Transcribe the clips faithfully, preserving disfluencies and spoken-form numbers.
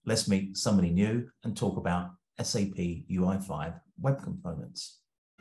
let's meet somebody new and talk about S A P U I five Web Components.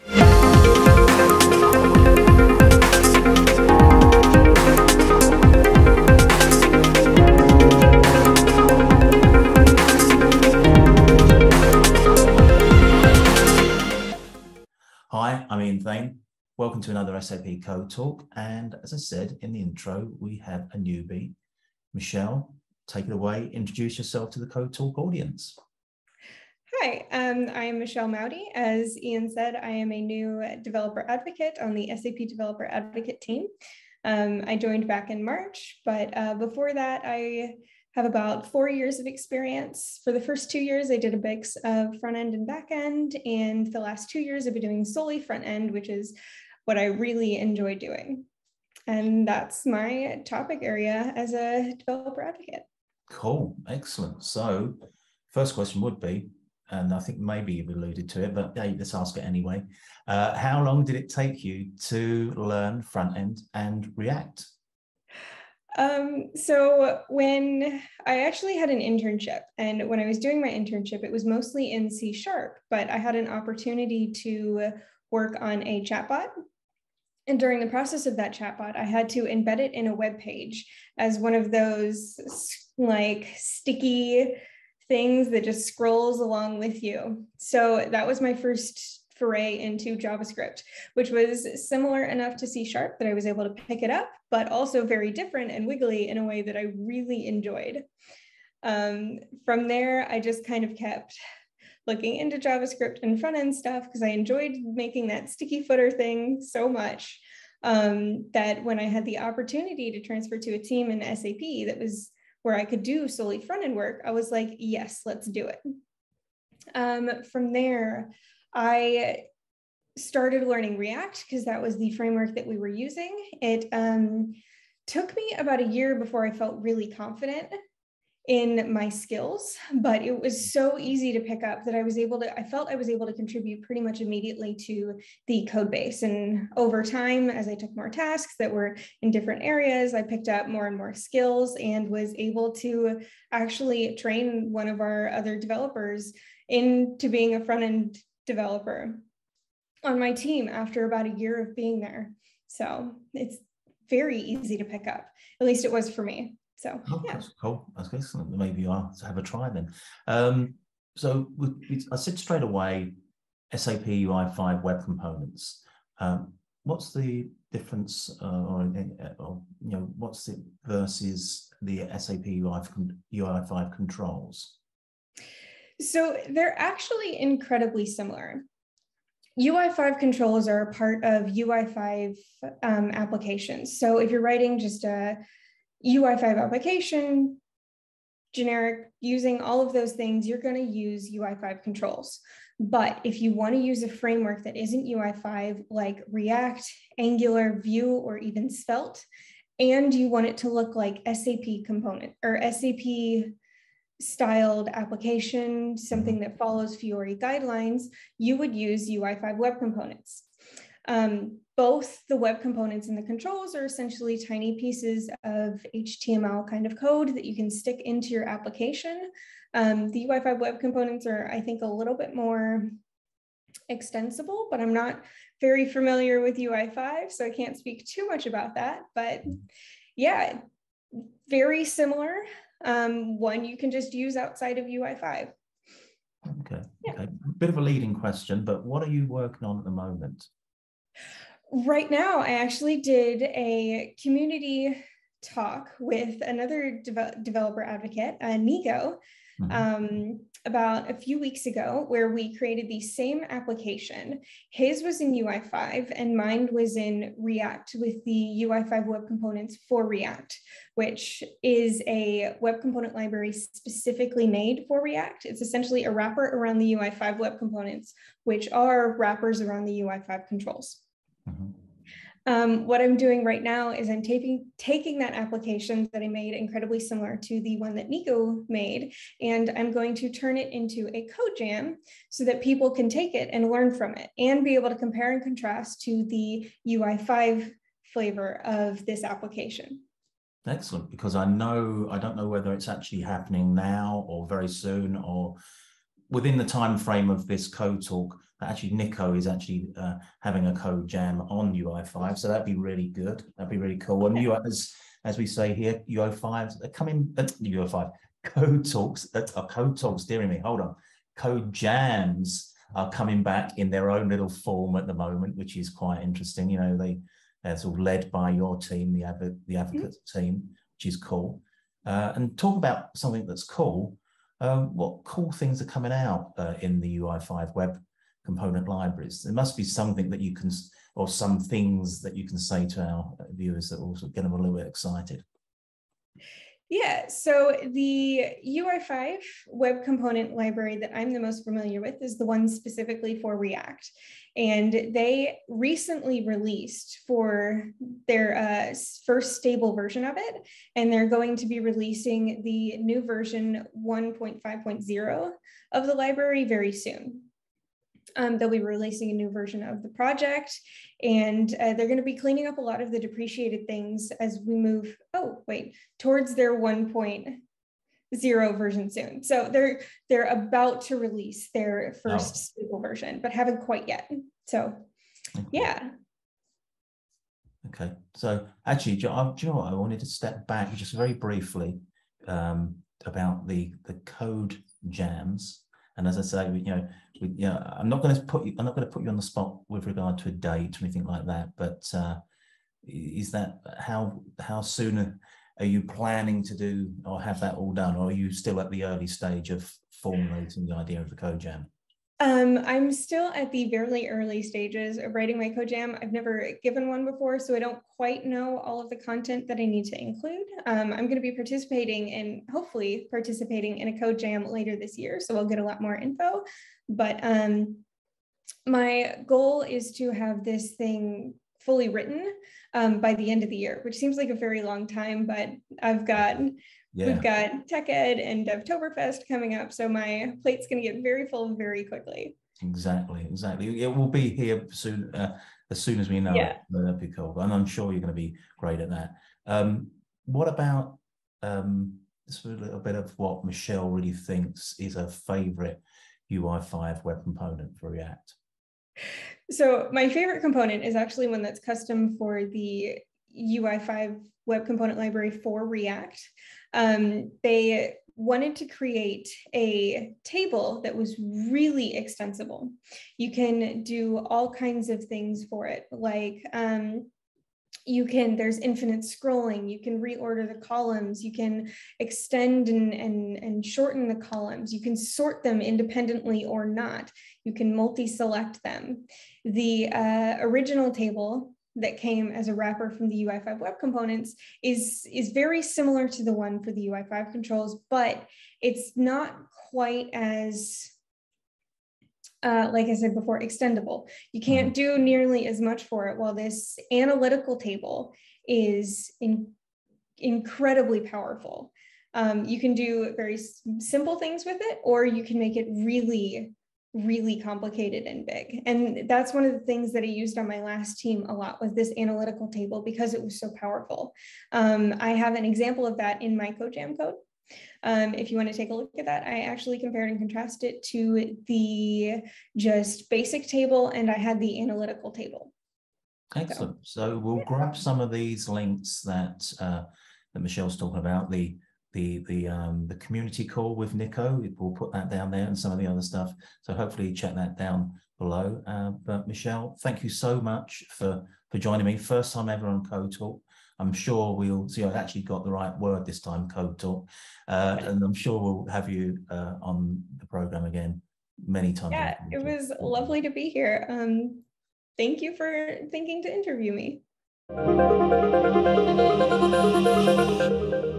Hi, I'm Ian Thain. Welcome to another S A P Code Talk. And as I said in the intro, we have a newbie. Michelle, take it away. Introduce yourself to the Code Talk audience. Hi, um, I'm Michelle Moudy. As Ian said, I am a new developer advocate on the S A P Developer Advocate team. Um, I joined back in March, but uh, before that, I have about four years of experience. For the first two years, I did a mix of front end and back end, and the last two years I've been doing solely front end, which is what I really enjoy doing. And that's my topic area as a developer advocate. Cool, excellent. So first question would be, and I think maybe you've alluded to it, but hey, let's ask it anyway. Uh, how long did it take you to learn front end and React? Um, so when I actually had an internship, and when I was doing my internship, it was mostly in C sharp, but I had an opportunity to work on a chatbot. And during the process of that chatbot, I had to embed it in a web page as one of those like sticky things that just scrolls along with you. So that was my first foray into JavaScript, which was similar enough to C sharp that I was able to pick it up, but also very different and wiggly in a way that I really enjoyed. Um, from there, I just kind of kept looking into JavaScript and front end stuff because I enjoyed making that sticky footer thing so much um, that when I had the opportunity to transfer to a team in S A P that was where I could do solely front end work, I was like, yes, let's do it. Um, from there, I started learning React because that was the framework that we were using. It um, took me about a year before I felt really confident in my skills, but it was so easy to pick up that I was able to, I felt I was able to contribute pretty much immediately to the code base. And over time, as I took more tasks that were in different areas, I picked up more and more skills and was able to actually train one of our other developers into being a front-end developer on my team after about a year of being there. So it's very easy to pick up, at least it was for me. So, oh, yeah. That's cool. That's excellent. Maybe I'll have a try then. Um, so we, we, I said straight away, S A P U I five Web Components. Um, what's the difference, uh, or, or you know, what's it versus the S A P U I five controls? So they're actually incredibly similar. U I five controls are a part of U I five um, applications. So if you're writing just a U I five application, generic, using all of those things, you're going to use U I five controls. But if you want to use a framework that isn't U I five, like React, Angular, Vue, or even Svelte, and you want it to look like S A P component or S A P styled application, something that follows Fiori guidelines, you would use U I five Web Components. Um, both the web components and the controls are essentially tiny pieces of H T M L kind of code that you can stick into your application. Um, the U I five Web Components are, I think, a little bit more extensible, but I'm not very familiar with U I five, so I can't speak too much about that. But yeah, very similar. Um, one you can just use outside of U I five. Okay, yeah. okay. Bit of a leading question, but what are you working on at the moment? Right now, I actually did a community talk with another de developer advocate, uh, Nico, mm-hmm. um, about a few weeks ago, where we created the same application. His was in U I five and mine was in React with the U I five Web Components for React, which is a web component library specifically made for React. It's essentially a wrapper around the U I five Web Components, which are wrappers around the U I five controls. Mm-hmm. Um, what I'm doing right now is I'm taking, taking that application that I made incredibly similar to the one that Nico made, and I'm going to turn it into a code jam so that people can take it and learn from it and be able to compare and contrast to the U I five flavor of this application. Excellent, because I know, I don't know whether it's actually happening now or very soon or within the time frame of this code talk. Actually, Nico is actually uh, having a code jam on U I five, so that'd be really good. That'd be really cool. And you, as as we say here, U I five are coming. Uh, U I five code talks. Uh, code talks. Dear me, hold on. Code jams are coming back in their own little form at the moment, which is quite interesting. You know, they they're sort of led by your team, the adv the advocates mm-hmm. team, which is cool. Uh, and talk about something that's cool. Um, what cool things are coming out uh, in the U I five Web component libraries? There must be something that you can, or some things that you can say to our viewers that will also get them a little bit excited. Yeah, so the U I five Web component library that I'm the most familiar with is the one specifically for React. And they recently released for their uh, first stable version of it, and they're going to be releasing the new version one point five point zero of the library very soon. Um, they'll be releasing a new version of the project, and uh, they're going to be cleaning up a lot of the depreciated things as we move, oh, wait, towards their one point zero version soon. So they're they're about to release their first oh. stable version, but haven't quite yet. So, okay. yeah. Okay, so actually, do you know what? I wanted to step back just very briefly um, about the the code jams. And as I say, you know, we, you know, I'm not going to put you, I'm not going to put you on the spot with regard to a date or anything like that. But uh, is that how how soon are you planning to do or have that all done, or are you still at the early stage of formulating the idea of the code jam? Um, I'm still at the very early stages of writing my code jam. I've never given one before, so I don't quite know all of the content that I need to include. Um, I'm going to be participating and hopefully participating in a code jam later this year, so I'll get a lot more info. But um, my goal is to have this thing fully written um, by the end of the year, which seems like a very long time, but I've got Yeah. We've got Tech Ed and DevToberfest coming up, so my plate's going to get very full very quickly. Exactly, exactly. It will be here soon, uh, as soon as we know yeah. it. That'd be cool, and I'm sure you're going to be great at that. Um, what about um, just a little bit of what Michelle really thinks is her favorite U I five web component for React? So my favorite component is actually one that's custom for the U I five web component library for React. Um, they wanted to create a table that was really extensible. You can do all kinds of things for it, like um, you can, there's infinite scrolling, you can reorder the columns, you can extend and, and, and shorten the columns, you can sort them independently or not, you can multi-select them. The uh, original table that came as a wrapper from the U I five web components is, is very similar to the one for the U I five controls, but it's not quite as, uh, like I said before, extendable. You can't do nearly as much for it, while this analytical table is in, incredibly powerful. Um, you can do very simple things with it, or you can make it really really complicated and big. And that's one of the things that I used on my last team a lot, was this analytical table, because it was so powerful. Um, I have an example of that in my CodeJam code. Um, if you want to take a look at that, I actually compared and contrasted it to the just basic table, and I had the analytical table. Excellent. So, so we'll grab some of these links that uh, that Michelle's talking about, the the the um the community call with Nico. We'll put that down there, and some of the other stuff, so hopefully check that down below. Uh, but Michelle, thank you so much for for joining me, first time ever on Code Talk. I'm sure we'll see, I actually got the right word this time, Code Talk, uh, and I'm sure we'll have you uh, on the program again many times. Yeah, it was lovely to be here. Um thank you for thinking to interview me.